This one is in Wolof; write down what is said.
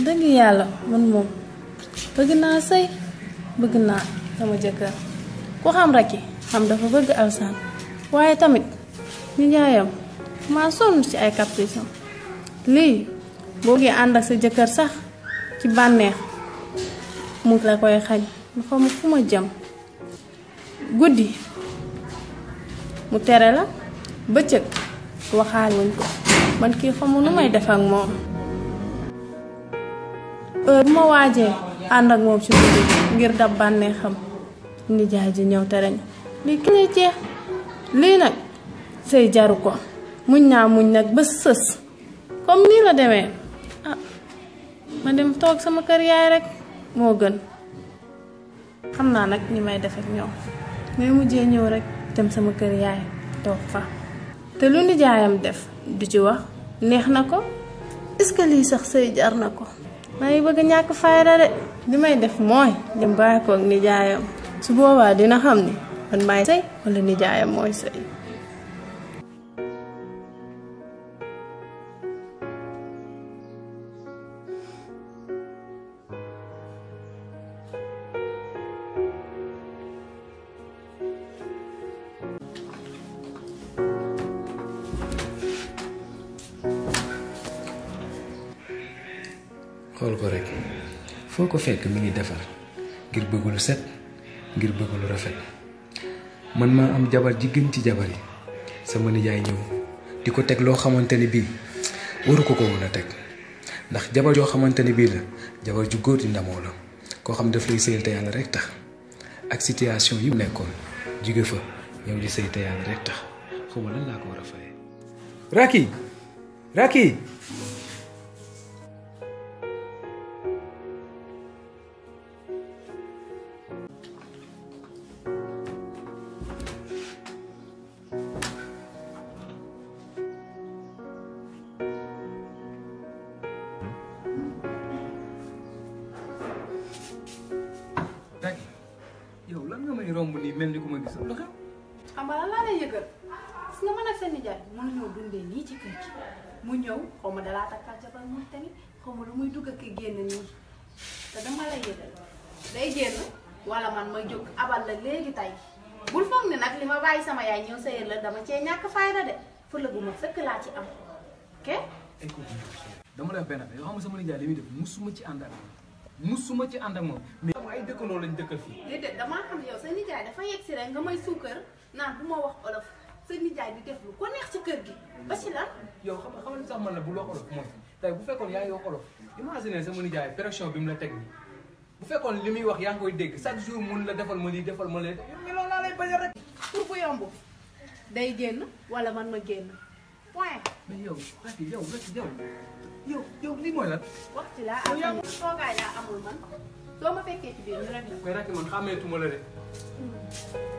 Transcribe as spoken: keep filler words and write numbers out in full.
dëgg yàlla man moom bëgg naa sëy bëgg naa sama jëkkër ku xam Racky xam dafa bëgg Alsaan waaye tamit nijaayam maa sonn ci ay caprice am lii boo ngi ànd ak sa jëkkër sax ci bànneex mu ngi la koy xañ ma xaw ma fu ma jëm guddi mu tere la bëccëg waxaal wuñ ko man kii xamu nu may def ak moom heure bu ma waajee ànd ak moom ci guddi ngir dab bànneexam nijaay ji ñëw tere ñu lii ki lay jeex lii nag sëy jaru ko muñ naa muñ nag ba sës comme nii la demee ah ma dem toog sama kër yaay rek moo gën xam naa nag ni may def ak ñoom may mujjee ñëw rek dem sama kër yaay toog fa te lu nijaayam def du ci wax neex na ko est-ce que lii sax sëy jar na ko maa ngi bëgg ñàkk fayda de li may def mooy dem bàyyi ko ak nijaayam su boobaa dina xam ni man maay sëy wala nijaayam mooy sëy xool ko rek foo ko fekk mi ngi defar ngir bëgg lu set ngir bëgg lu rafet man maa am jabar ji gën ci jabar yi sama nijaay ñëw di ko teg loo xamante ni bii waru ko ko woon a teg ndax jabar joo xamante ni bii la jabar ju góor di ndamoo la koo xam daf lay sëyal te yàlla rek tax ak situation yi mu nekkoon jóge fa ñëw di sëy te yàlla rek tax xaw ma lan laa ko war a fayee. Racky Racky Racky yow lan nga may romb nii mel ni ku ma gis lu xew. xam nga lan laa lay yëgal gis nga mën a sa nijaay mënuñoo dundee nii ci kër gi mu ñëw xaw ma dalaa takkal jabar mu tamit xaw ma lu muy dugg ak génn nii te dama lay yëgal day génn wala man ma jóg abal la léegi tey bul foog ni nag li ma bàyyi sama yaay ñëw sëyal la dama cee ñàkk fayda de fële bu ma sëkk laa ci am ok. dama lay wax benn affaire yoo xam nga sama nijaay li muy def musuma ci ànd ak moom musuma ci ànd ak moom mais xam nga ay dëkkandoo lañ dëkkal fii. déedéet damaa xam yow sa nijaay dafa yegg si rek nga may suukar naan bu ma wax olof sa nijaay di def lu ko neex ci kër gi ba ci lan. yow xam nga xam nga sax man la bu wax olof mooy tey bu fekkoon yaa ngi wax olof imagine sama nijaay pression bi mu la teg nii bu fekkoon li muy wax yaa ngi koy dégg chaque jour mun la defal ma lii defal ma lee mais loolu laa lay bañ rek. pour bu yomb day génn wala man ma génn point. mais yow Racky yow Racky yow yow yow lii mooy lan. wax ci laa amul toogaay laa amul man soo ma fekkee ci biir ñu rek la. mais Racky man xàmmeetuma la de.